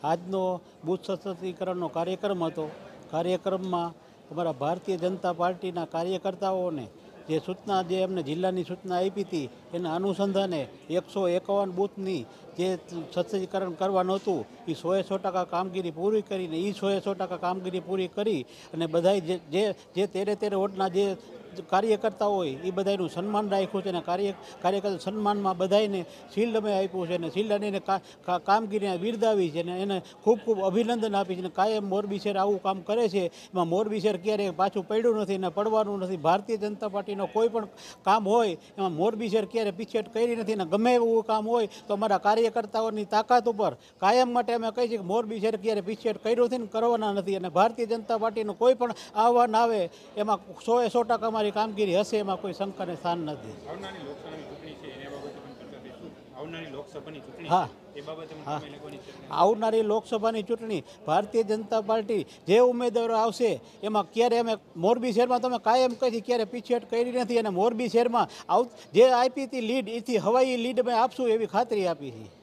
આજનો બૂથ સશક્તિકરણનો કાર્યક્રમ હતો। કાર્યક્રમમાં અમારા ભારતીય જનતા પાર્ટીના કાર્યકર્તાઓને જે સૂચના જે એમને જિલ્લાની સૂચના આપી હતી એના અનુસંધાને 151 બૂથની જે સશક્તિકરણ કરવાનું હતું એ 100% કામગીરી પૂરી કરીને એ 100% કામગીરી પૂરી કરી અને બધાય જે 13 વોટના જે કાર્યકર્તાઓ હોય એ બધાનું સન્માન રાખ્યું છે અને કાર્યકર્તા સન્માનમાં બધાને શિલ્ડ અમે આપ્યું છે અને શિલ્ડ અને કામગીરીને બિરદાવી છે અને એને ખૂબ ખૂબ અભિનંદન આપી છે અને કાયમ મોરબી શહેર આવું કામ કરે છે। એમાં મોરબી શહેર ક્યારેય પાછું પડ્યું નથી અને પડવાનું નથી। ભારતીય જનતા પાર્ટીનો કોઈ પણ કામ હોય એમાં મોરબી શહેર ક્યારેય પીછેહટ કરી નથી અને ગમે એવું કામ હોય તો અમારા કાર્યકર્તાઓની તાકાત ઉપર કાયમ માટે અમે કહીએ છીએ કે મોરબી શહેર ક્યારેય પીછેહટ કર્યું નથી ને કરવાના નથી અને ભારતીય જનતા પાર્ટીનું કોઈ પણ આહવાન આવે એમાં 100% અમારી કામગીરી હશે, એમાં કોઈ શંકાને સ્થાન નથી। હા હા, આવનારી લોકસભાની ચૂંટણી ભારતીય જનતા પાર્ટી જે ઉમેદવારો આવશે એમાં ક્યારે અમે મોરબી શહેરમાં તમે કાયમ કહી ક્યારે પીછેહટ કરી નથી અને મોરબી શહેરમાં જે આપી હતી લીડ એથી હવાઈ લીડ અમે આપશું એવી ખાતરી આપી છે।